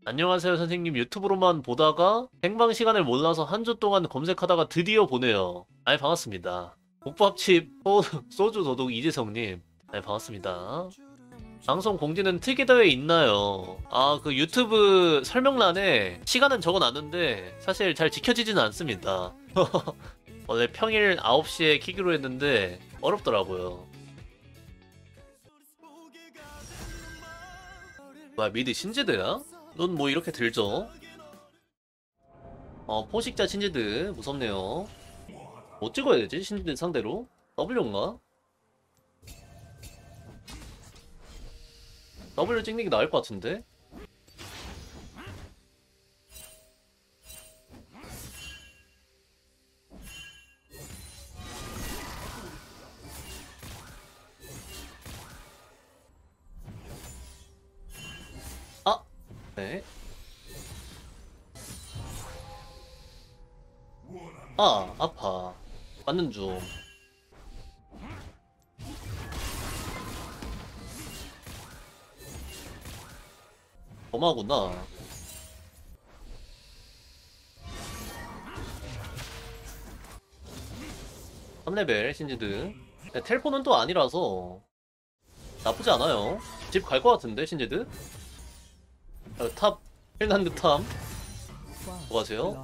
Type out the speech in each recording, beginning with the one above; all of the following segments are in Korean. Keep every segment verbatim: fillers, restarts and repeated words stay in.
안녕하세요 선생님. 유튜브로만 보다가 생방 시간을 몰라서 한 주 동안 검색하다가 드디어 보네요. 아이 반갑습니다. 국밥집 소, 소주 도둑 이재성님. 아이 반갑습니다. 방송 공지는 특이대회 있나요? 아 그 유튜브 설명란에 시간은 적어놨는데 사실 잘 지켜지지는 않습니다. 원래 평일 아홉 시에 키기로 했는데 어렵더라고요. 뭐야 미드 신지드야? 넌 뭐 이렇게 들죠? 어 포식자 신지드 무섭네요. 뭐 찍어야 되지? 신지드 상대로? W인가? W 찍는 게 나을 것 같은데? 아! 네. 아, 아파. 맞는 중. 범하구나. 삼 레벨 신지드. 네, 텔포는 또 아니라서 나쁘지 않아요. 집 갈 것 같은데 신지드? 어, 탑 힐난드 탑. 뭐 하세요?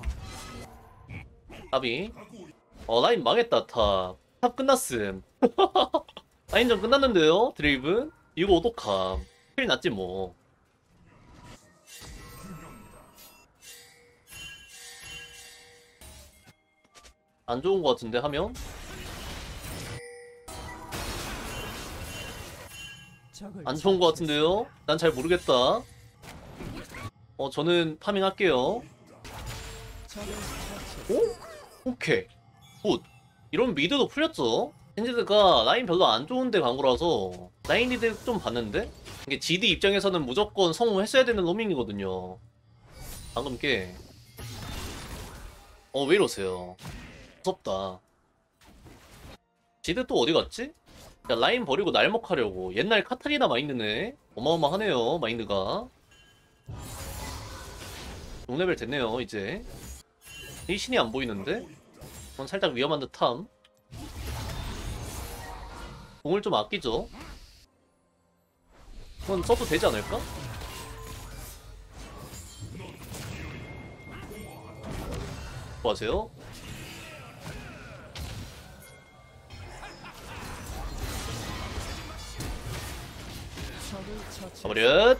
탑이. 어 라인 망했다 탑. 탑 끝났음. 라인전 끝났는데요 드레이븐? 이거 오독함. 힐 났지 뭐. 안 좋은 것 같은데 하면? 안 좋은 것 같은데요? 난 잘 모르겠다. 어 저는 파밍 할게요. 오? 오케이 굿. 이러면 미드도 풀렸죠? 신지드가 라인 별로 안 좋은데 간 거라서 라인 리드 좀 봤는데? 이게 지디 입장에서는 무조건 성공했어야 되는 로밍이거든요. 방금 게 어 왜 이러세요? 무섭다. 지드 또 어디 갔지? 야, 라인 버리고 날먹하려고. 옛날 카타리나 마인드네. 어마어마하네요 마인드가. 육 레벨 됐네요 이제. 이 신이 안 보이는데? 그건 살짝 위험한 듯함. 공을 좀 아끼죠. 그건 써도 되지 않을까? 뭐 하세요? 가버렸.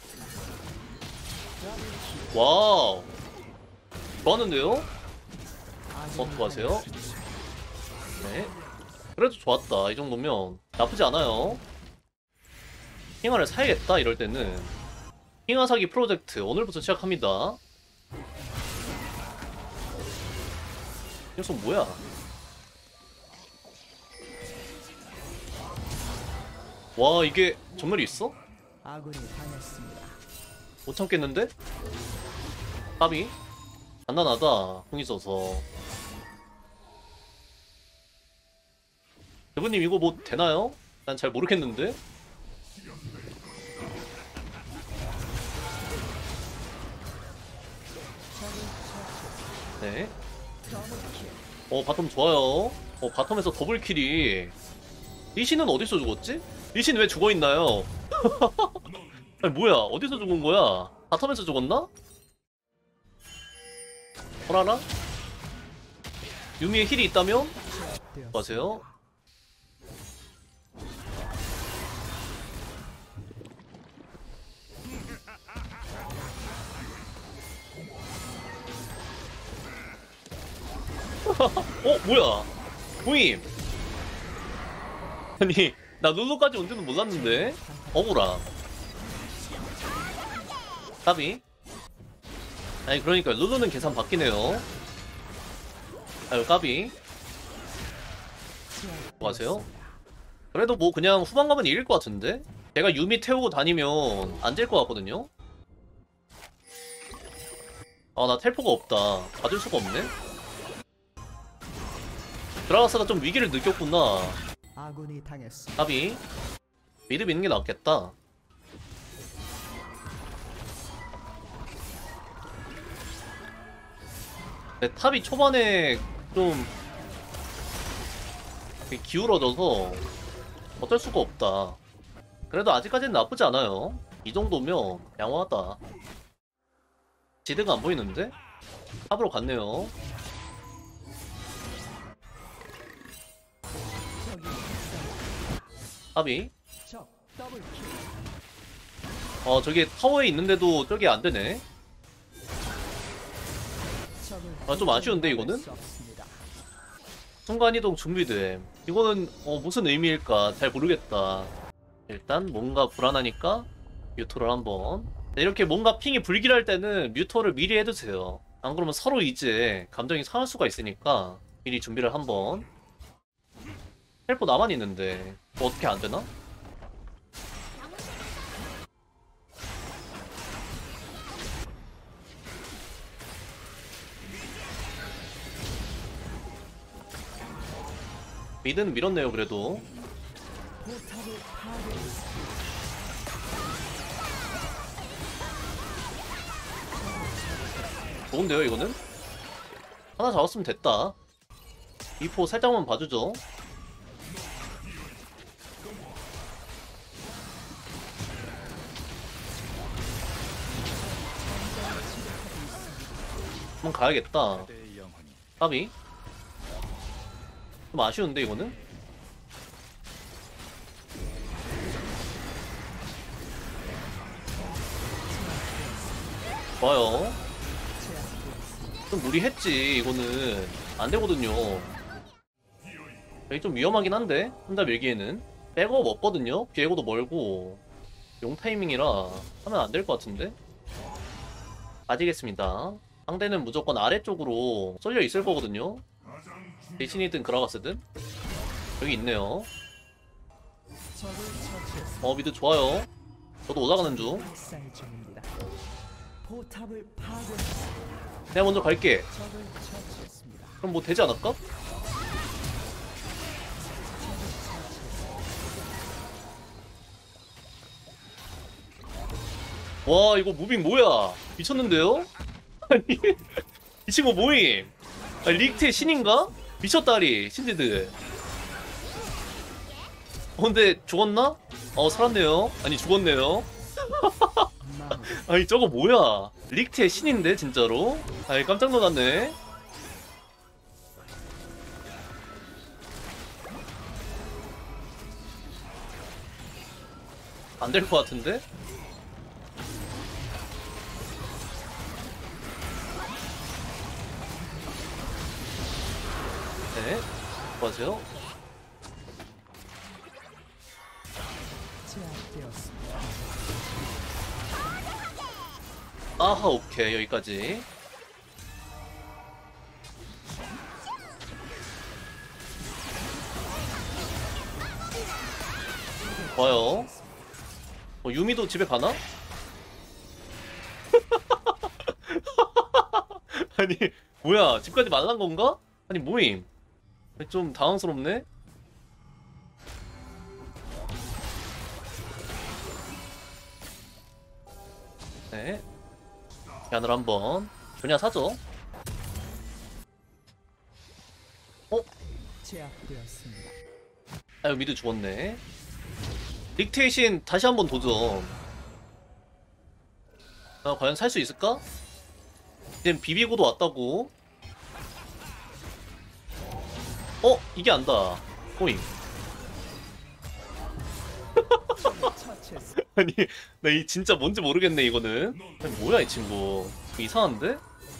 와우 좋았는데요? 어떻게 하세요? 네 그래도 좋았다. 이 정도면 나쁘지 않아요. 핑화를 사야겠다 이럴 때는. 핑화 사기 프로젝트 오늘부터 시작합니다. 이 녀석 뭐야? 와 이게 전멸이 있어? 못 참겠는데? 까비? 간단하다 궁 있어서. 대부님 이거 뭐 되나요? 난 잘 모르겠는데? 네. 어 바텀 좋아요. 어 바텀에서 더블킬이. 리신은 어디서 죽었지? 리신 왜 죽어있나요? 아니 뭐야 어디서 죽은 거야? 바텀에서 죽었나? 뭐라나? 유미의 힐이 있다면? 맞아요. 어 뭐야 모임. 아니 나 룰루까지 온 줄은 몰랐는데. 억울함. 까비. 아니 그러니까 룰루는 계산 바뀌네요. 아유 까비. 뭐 하세요? 그래도 뭐 그냥 후반 가면 이길 것 같은데? 제가 유미 태우고 다니면 안 질 것 같거든요? 아 나 텔포가 없다. 받을 수가 없네? 드라가스가 좀 위기를 느꼈구나. 까비. 미드 미는 게 낫겠다. 네, 탑이 초반에 좀 기울어져서 어쩔 수가 없다. 그래도 아직까지는 나쁘지 않아요. 이 정도면 양호하다. 지드가 안 보이는데? 탑으로 갔네요. 탑이 어 저기 타워에 있는데도 저게 안 되네. 아 좀 아쉬운데 이거는? 순간이동 준비됨. 이거는 어 무슨 의미일까 잘 모르겠다. 일단 뭔가 불안하니까 뮤토를 한번. 이렇게 뭔가 핑이 불길할 때는 뮤토를 미리 해두세요. 안 그러면 서로 이제 감정이 상할 수가 있으니까 미리 준비를 한번. 헬퍼 나만 있는데 뭐 어떻게 안 되나? 미드는 밀었네요 그래도. 좋은데요 이거는? 하나 잡았으면 됐다. 이포 살짝만 봐주죠. 한번 가야겠다. 까비. 좀 아쉬운데 이거는? 좋아요. 좀 무리했지. 이거는 안되거든요. 여기 좀 위험하긴 한데 혼자 밀기에는 백업 없거든요. 비에고도 멀고 용 타이밍이라 하면 안될 것 같은데. 빠지겠습니다. 상대는 무조건 아래쪽으로 쏠려 있을 거거든요. 대신이든 그라가스든. 여기 있네요. 어 미드 좋아요. 저도 올라가는 중. 내가 먼저 갈게. 그럼 뭐 되지 않을까? 와 이거 무빙 뭐야? 미쳤는데요? 아니 이 친구 뭐임? 아니, 릭트의 신인가? 미쳤다리 신지드. 어 근데 죽었나? 어 살았네요. 아니 죽었네요. 아니 저거 뭐야? 릭트의 신인데 진짜로? 아이 깜짝 놀랐네. 안 될 것 같은데? 네, 수고하세요. 아하 오케이 여기까지. 좋아요. 어, 유미도 집에 가나? 아니 뭐야 집까지 말란 건가? 아니 뭐임? 좀 당황스럽네. 네. 야늘 한번 그냥 사죠. 어? 제압되었습니다. 아유 미드 죽었네. 릭트의 신 다시 한번 도전. 아, 과연 살 수 있을까? 이젠 비비고도 왔다고. 어? 이게 안다. 호잉. 아니 나 이 진짜 뭔지 모르겠네 이거는. 아니, 뭐야 이 친구 이상한데?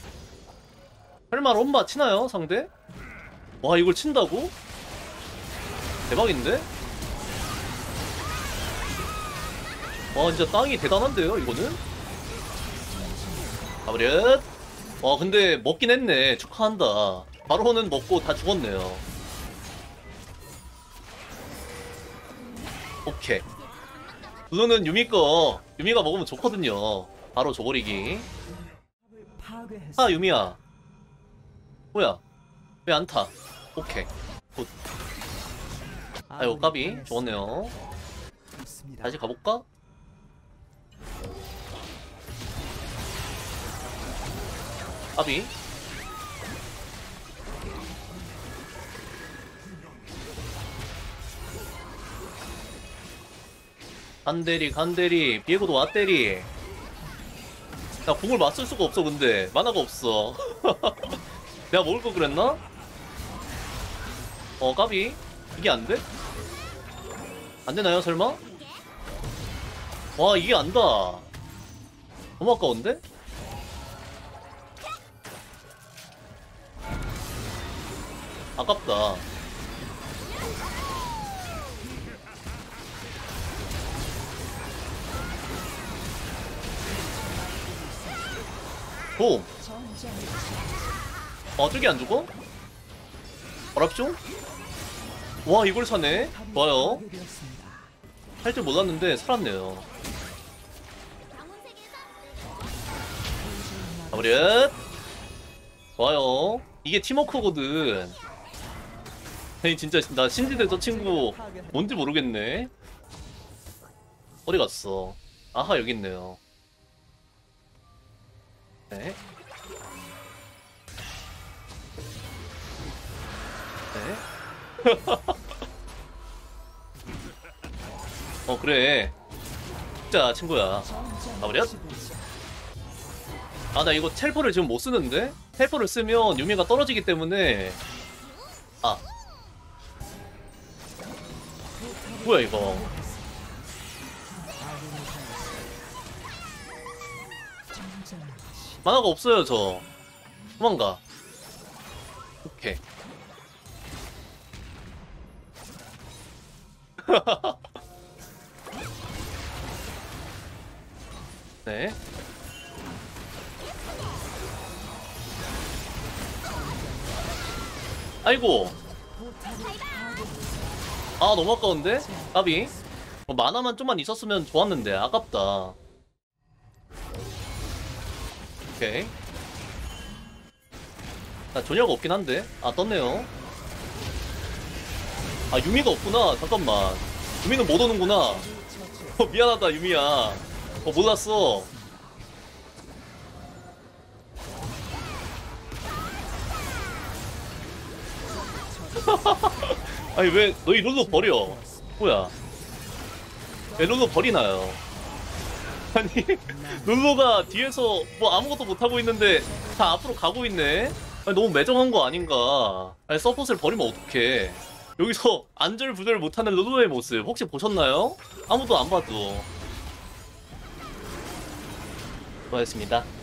설마 롬바 치나요 상대? 와 이걸 친다고? 대박인데? 와 진짜 땅이 대단한데요 이거는? 가버렸. 와 근데 먹긴 했네. 축하한다. 바로는 먹고 다 죽었네요. 오케이. 우선은 유미 거 유미가 먹으면 좋거든요. 바로 줘버리기. 아 유미야 뭐야 왜 안 타? 오케이 굿. 아이고 까비 좋았네요. 다시 가볼까? 까비 간대리 간대리 비에고도 왔대리. 나 궁을 맞을 수가 없어. 근데 만화가 없어. 내가 먹을 거 그랬나? 어 까비. 이게 안 돼? 안 되나요 설마? 와 이게 안다. 너무 아까운데? 아깝다. 오! 어, 저기 안 죽어? 어랍쇼? 와, 이걸 사네? 좋아요. 할 줄 몰랐는데 살았네요. 가버렸! 좋아요. 이게 팀워크거든. 아니, 진짜, 나 신지대 저 친구 뭔지 모르겠네. 어디 갔어? 아하, 여기 있네요. 네. 네. 어 그래. 자 친구야. 가버렸. 아 나 이거 텔포를 지금 못 쓰는데? 텔포를 쓰면 유미가 떨어지기 때문에. 아 뭐야 이거. 만화가 없어요 저. 도망가. 오케이. 네. 아이고. 아 너무 아까운데? 까비. 어, 만화만 좀만 있었으면 좋았는데 아깝다. 오케이. 나 전혀가 없긴 한데. 아 떴네요. 아 유미가 없구나. 잠깐만. 유미는 못 오는구나. 어, 미안하다 유미야. 어 몰랐어. 아니 왜 너희 룰루 버려. 뭐야 왜 룰루 버리나요. 아니 룰루가 뒤에서 뭐 아무것도 못하고 있는데 다 앞으로 가고 있네. 아니, 너무 매정한 거 아닌가. 아니 서폿을 버리면 어떡해. 여기서 안절부절 못하는 룰루의 모습 혹시 보셨나요? 아무도 안 봐도. 수고하셨습니다.